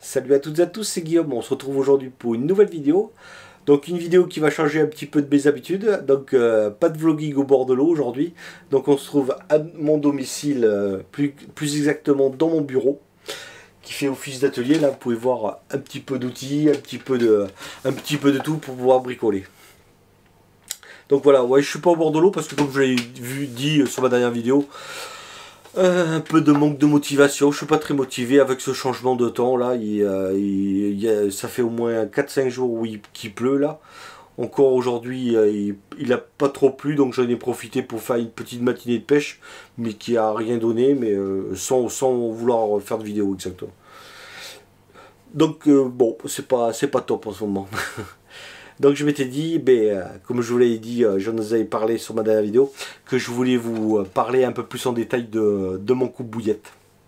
Salut à toutes et à tous, c'est Guillaume, on se retrouve aujourd'hui pour une nouvelle vidéo. Donc une vidéo qui va changer un petit peu de mes habitudes, donc pas de vlogging au bord de l'eau aujourd'hui. Donc on se trouve à mon domicile, plus exactement dans mon bureau, qui fait office d'atelier. Là vous pouvez voir un petit peu d'outils, un petit peu de tout pour pouvoir bricoler. Donc voilà, ouais, je suis pas au bord de l'eau parce que comme je l'ai dit sur ma dernière vidéo, un peu de manque de motivation, je suis pas très motivé avec ce changement de temps là, ça fait au moins 4-5 jours qu'il pleut là. Encore aujourd'hui il a pas trop plu donc j'en ai profité pour faire une petite matinée de pêche mais qui a rien donné mais sans vouloir faire de vidéo exactement. Donc bon c'est pas top en ce moment. Donc je m'étais dit, comme je vous l'avais dit, j'en avais parlé sur ma dernière vidéo, que je voulais vous parler un peu plus en détail de mon coupe-bouillette.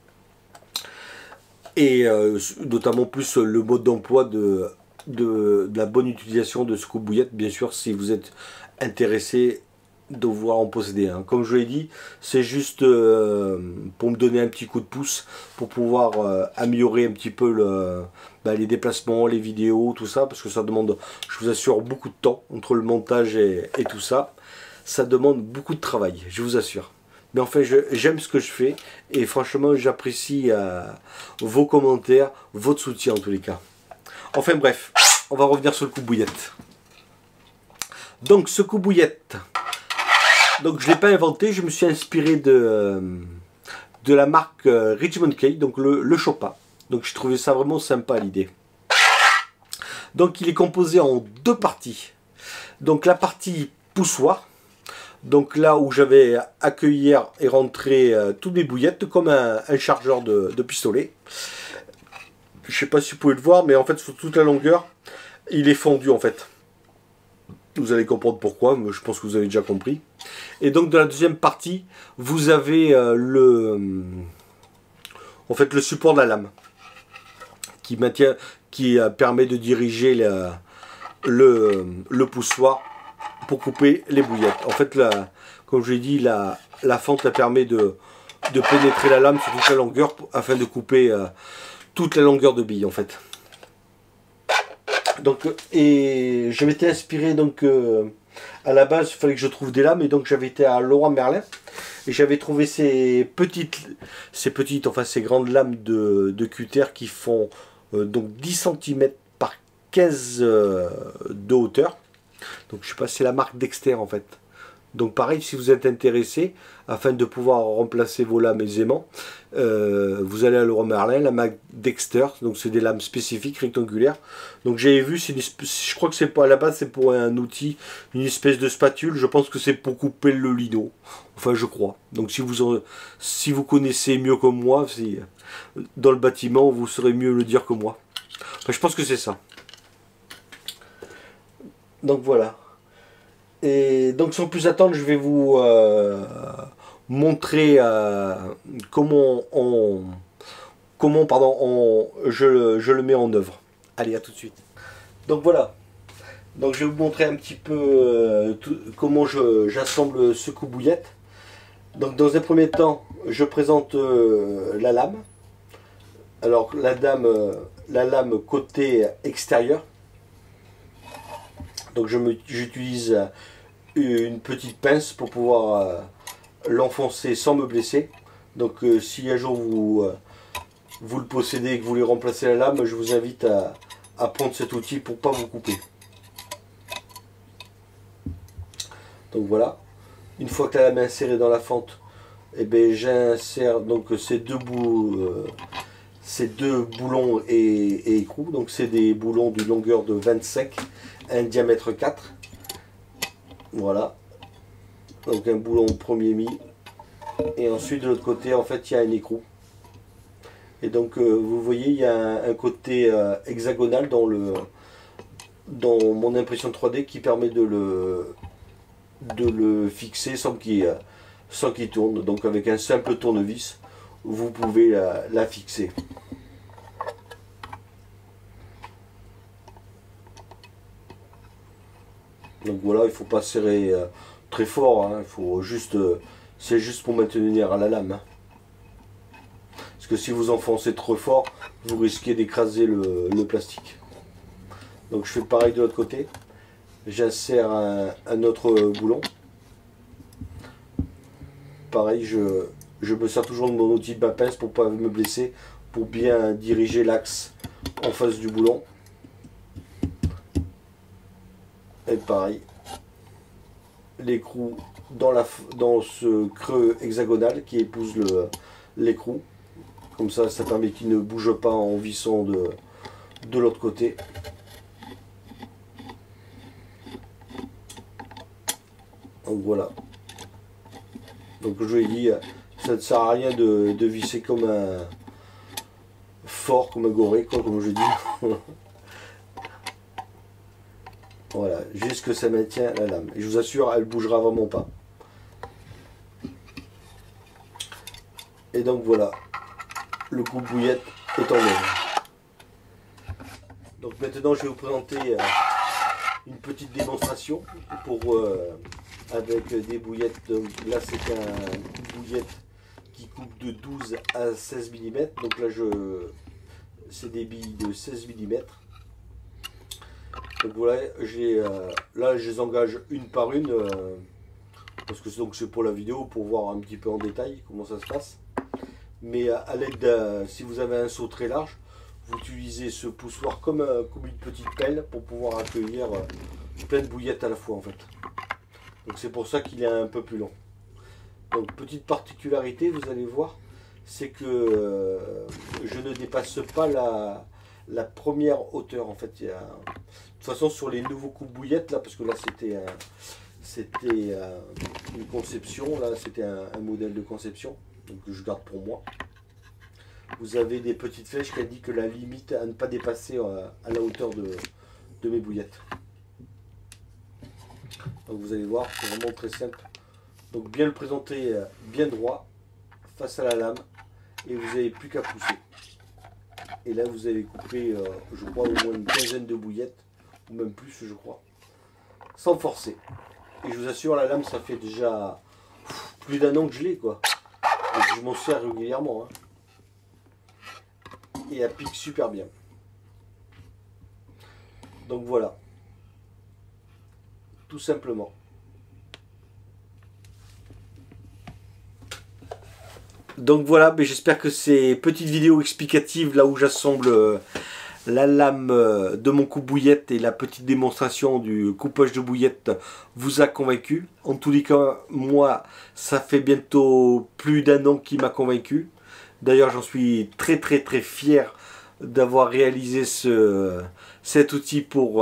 Et notamment plus le mode d'emploi de la bonne utilisation de ce coupe-bouillette, bien sûr, si vous êtes intéressé de voir en posséder un. Comme je l'ai dit, c'est juste pour me donner un petit coup de pouce, pour pouvoir améliorer un petit peu les déplacements, les vidéos, tout ça, parce que ça demande, je vous assure, beaucoup de temps entre le montage et tout ça. Ça demande beaucoup de travail, je vous assure. Mais enfin, j'aime ce que je fais et franchement, j'apprécie vos commentaires, votre soutien en tous les cas. Enfin bref, on va revenir sur le coupe-bouillette. Donc ce coupe-bouillette, donc je ne l'ai pas inventé, je me suis inspiré de la marque Richmond Key, donc le Chopin. Donc je trouvais ça vraiment sympa l'idée. Donc il est composé en deux parties. Donc la partie poussoir, donc là où j'avais accueilli et rentré toutes mes bouillettes comme un chargeur de pistolet. Je ne sais pas si vous pouvez le voir, mais en fait sur toute la longueur, il est fondu en fait. Vous allez comprendre pourquoi, mais je pense que vous avez déjà compris. Et donc dans la deuxième partie, vous avez le support de la lame qui permet de diriger le poussoir pour couper les bouillettes. En fait, comme je l'ai dit, la fente permet de pénétrer la lame sur toute la longueur afin de couper toute la longueur de bille en fait. Donc, et je m'étais inspiré donc à la base, il fallait que je trouve des lames et donc j'avais été à Leroy Merlin et j'avais trouvé ces grandes lames de cutter qui font donc 10 cm par 15 de hauteur. Donc je sais pas, c'est la marque Dexter en fait. Donc pareil, si vous êtes intéressé, afin de pouvoir remplacer vos lames aisément, vous allez à Leroy Merlin, la marque Dexter, donc c'est des lames spécifiques rectangulaires. Donc j'avais vu, je crois que c'est pas à la base, c'est pour un outil, une espèce de spatule, je pense que c'est pour couper le lino, enfin je crois. Donc si vous connaissez mieux que moi, dans le bâtiment, vous saurez mieux le dire que moi. Enfin, je pense que c'est ça. Donc voilà. Et donc sans plus attendre, je vais vous montrer comment je le mets en œuvre. Allez, à tout de suite. Donc voilà. Donc je vais vous montrer un petit peu comment j'assemble ce coupe-bouillette. Donc dans un premier temps, je présente la lame. Alors la lame côté extérieur. Donc j'utilise une petite pince pour pouvoir l'enfoncer sans me blesser. Donc si un jour vous le possédez et que vous voulez remplacer la lame, je vous invite à prendre cet outil pour ne pas vous couper. Donc voilà. Une fois que la lame est insérée dans la fente, j'insère donc ces deux boulons et écrous. Donc c'est des boulons d'une longueur de 25, un diamètre 4. Voilà. Donc un boulon premier mis. Et ensuite de l'autre côté en fait il y a un écrou. Et donc vous voyez il y a un côté hexagonal dans mon impression 3D qui permet de le fixer sans qu'il tourne. Donc avec un simple tournevis vous pouvez la fixer. Donc voilà, il ne faut pas serrer très fort, hein, c'est juste pour maintenir à la lame. Hein. Parce Parce que si vous enfoncez trop fort, vous risquez d'écraser le plastique. Donc je fais pareil de l'autre côté. J'insère un autre boulon. Pareil, je me sers toujours de mon outil de ma pince pour ne pas me blesser, pour bien diriger l'axe en face du boulon. Et pareil, l'écrou dans ce creux hexagonal qui épouse l'écrou. Comme ça, ça permet qu'il ne bouge pas en vissant de l'autre côté. Donc voilà. Donc je vous l'ai dit, ça ne sert à rien de visser comme un fort, comme un goré, quoi, comme je dis. Voilà, juste que ça maintient la lame. Et je vous assure, elle bougera vraiment pas. Et donc voilà, le coupe-bouillette est en œuvre. Donc maintenant, je vais vous présenter une petite démonstration pour avec des bouillettes. Donc là, c'est un coupe-bouillette qui coupe de 12 à 16 mm. Donc là, c'est des billes de 16 mm. Donc voilà, là je les engage une par une parce que c'est pour la vidéo, pour voir un petit peu en détail comment ça se passe. Mais à l'aide si vous avez un seau très large, vous utilisez ce poussoir comme une petite pelle pour pouvoir accueillir plein de bouillettes à la fois en fait. Donc c'est pour ça qu'il est un peu plus long. Donc petite particularité, vous allez voir, c'est que je ne dépasse pas la première hauteur en fait. De toute façon sur les nouveaux coupe-bouillettes là, parce que là c'était une conception, là c'était un modèle de conception, donc que je garde pour moi. Vous avez des petites flèches qui indiquent la limite à ne pas dépasser à la hauteur de mes bouillettes. Donc vous allez voir, c'est vraiment très simple. Donc bien le présenter bien droit face à la lame et vous n'avez plus qu'à pousser. Et là vous avez coupé je crois au moins une quinzaine de bouillettes, ou même plus je crois, sans forcer. Et je vous assure, la lame ça fait déjà plus d'1 an que je l'ai quoi. Et je m'en sers régulièrement. Hein. Et elle pique super bien. Donc voilà. Tout simplement. Donc voilà, mais j'espère que ces petites vidéos explicatives là où j'assemble la lame de mon coupe-bouillette et la petite démonstration du coupage de bouillette vous a convaincu. En tous les cas, moi, ça fait bientôt plus d'1 an qu'il m'a convaincu. D'ailleurs, j'en suis très fier d'avoir réalisé cet outil pour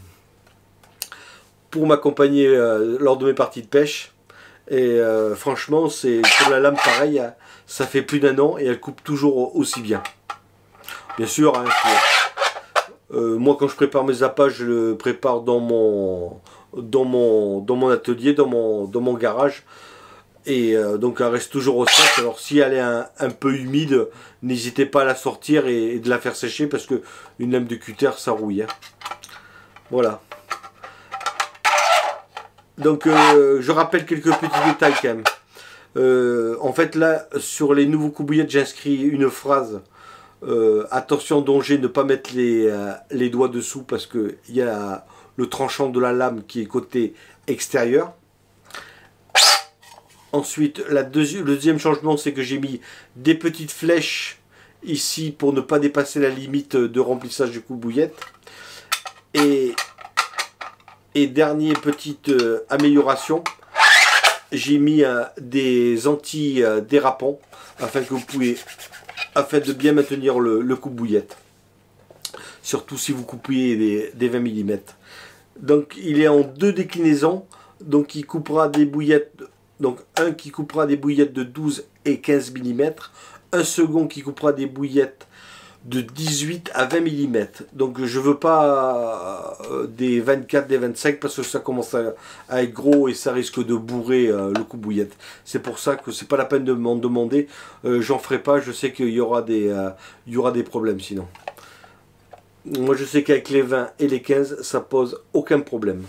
m'accompagner lors de mes parties de pêche. Et franchement, c'est comme la lame pareil, ça fait plus d'1 an et elle coupe toujours aussi bien. Bien sûr, hein, moi quand je prépare mes appâts, je le prépare dans mon atelier, dans mon garage. Et donc elle reste toujours au sec. Alors si elle est un peu humide, n'hésitez pas à la sortir et de la faire sécher parce que une lame de cutter ça rouille. Hein. Voilà. Donc je rappelle quelques petits détails quand même. En fait là sur les nouveaux coupe-bouillettes j'inscris une phrase. Attention danger, ne pas mettre les doigts dessous parce que il y a le tranchant de la lame qui est côté extérieur. Ensuite, le deuxième changement, c'est que j'ai mis des petites flèches ici pour ne pas dépasser la limite de remplissage du coupe-bouillette. Et dernière petite amélioration, j'ai mis des anti-dérapants afin de bien maintenir le coupe-bouillette. Surtout si vous coupez des 20 mm. Donc il est en 2 déclinaisons. Donc il coupera des bouillettes. Donc un qui coupera des bouillettes de 12 et 15 mm, un second qui coupera des bouillettes de 18 à 20 mm. Donc je veux pas des 24, des 25 parce que ça commence à être gros et ça risque de bourrer le coupe-bouillette. C'est pour ça que c'est pas la peine de m'en demander. J'en ferai pas, je sais qu'il y aura des problèmes sinon. Moi je sais qu'avec les 20 et les 15 ça pose aucun problème.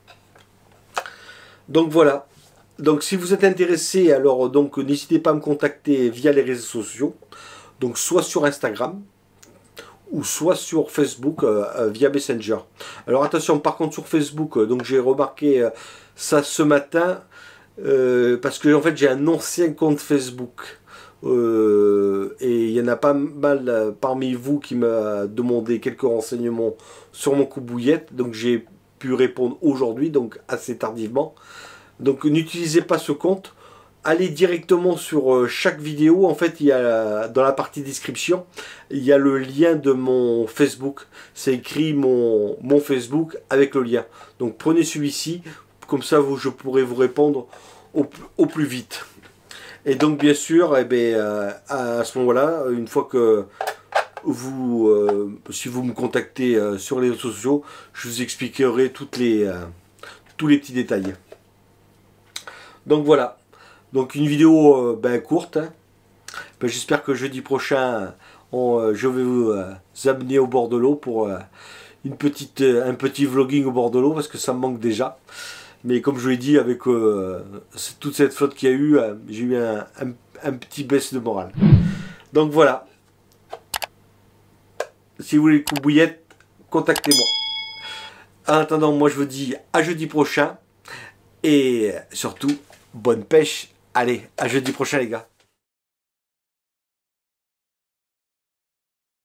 Donc voilà. Donc si vous êtes intéressé, alors donc n'hésitez pas à me contacter via les réseaux sociaux. Donc soit sur Instagram, ou soit sur Facebook via Messenger. Alors attention, par contre sur Facebook, donc j'ai remarqué ça ce matin, parce que en fait j'ai un ancien compte Facebook. Et il y en a pas mal parmi vous qui m'a demandé quelques renseignements sur mon coubouillette, donc j'ai pu répondre aujourd'hui, donc assez tardivement. Donc n'utilisez pas ce compte, allez directement sur chaque vidéo. En fait il y a dans la partie description, il y a le lien de mon Facebook, c'est écrit mon Facebook avec le lien. Donc prenez celui-ci, comme ça je pourrai vous répondre au plus vite. Et donc bien sûr, eh bien, à ce moment-là, une fois que vous, si vous me contactez sur les réseaux sociaux, je vous expliquerai tous les petits détails. Donc voilà, donc une vidéo courte. Hein. Ben, j'espère que jeudi prochain, je vais vous amener au bord de l'eau pour un petit vlogging au bord de l'eau, parce que ça me manque déjà. Mais comme je vous l'ai dit, avec toute cette flotte qu'il y a eu, j'ai eu un petit baisse de morale. Donc voilà. Si vous voulez les coubouillettes, contactez-moi. En attendant, moi je vous dis à jeudi prochain. Et surtout, bonne pêche. Allez, à jeudi prochain les gars.